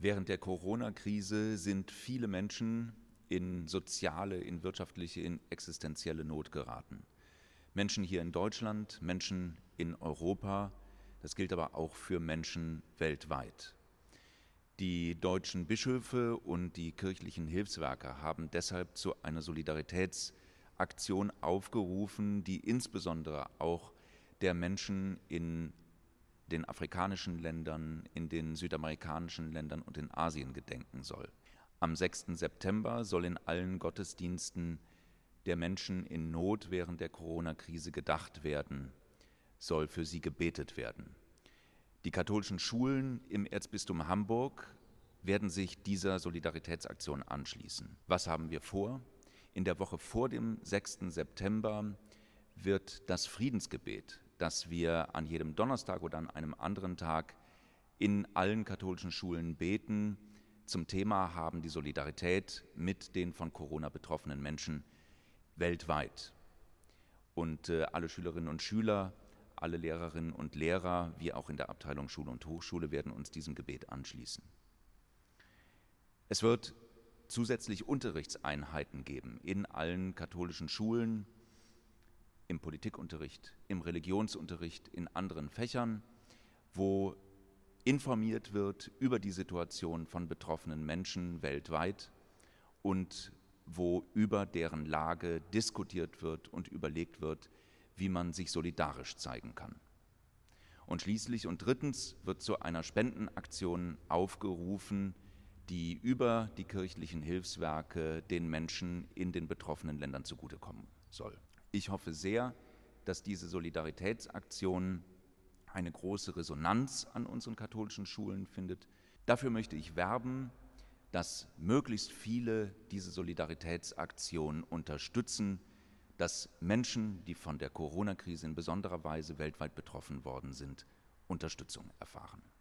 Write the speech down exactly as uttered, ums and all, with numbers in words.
Während der Corona-Krise sind viele Menschen in soziale, in wirtschaftliche, in existenzielle Not geraten. Menschen hier in Deutschland, Menschen in Europa, das gilt aber auch für Menschen weltweit. Die deutschen Bischöfe und die kirchlichen Hilfswerke haben deshalb zu einer Solidaritätsaktion aufgerufen, die insbesondere auch der Menschen in den afrikanischen Ländern, in den südamerikanischen Ländern und in Asien gedenken soll. Am sechsten September soll in allen Gottesdiensten der Menschen in Not während der Corona-Krise gedacht werden, soll für sie gebetet werden. Die katholischen Schulen im Erzbistum Hamburg werden sich dieser Solidaritätsaktion anschließen. Was haben wir vor? In der Woche vor dem sechsten September wird das Friedensgebet, das wir an jedem Donnerstag oder an einem anderen Tag in allen katholischen Schulen beten, zum Thema haben die Solidarität mit den von Corona betroffenen Menschen weltweit. Und äh, alle Schülerinnen und Schüler, alle Lehrerinnen und Lehrer, wie auch in der Abteilung Schule und Hochschule, werden uns diesem Gebet anschließen. Es wird zusätzlich Unterrichtseinheiten geben in allen katholischen Schulen, im Politikunterricht, im Religionsunterricht, in anderen Fächern, wo informiert wird über die Situation von betroffenen Menschen weltweit und wo über deren Lage diskutiert wird und überlegt wird, wie man sich solidarisch zeigen kann. Und schließlich und drittens wird zu einer Spendenaktion aufgerufen, die über die kirchlichen Hilfswerke den Menschen in den betroffenen Ländern zugutekommen soll. Ich hoffe sehr, dass diese Solidaritätsaktion eine große Resonanz an unseren katholischen Schulen findet. Dafür möchte ich werben, dass möglichst viele diese Solidaritätsaktion unterstützen, dass Menschen, die von der Corona-Krise in besonderer Weise weltweit betroffen worden sind, Unterstützung erfahren.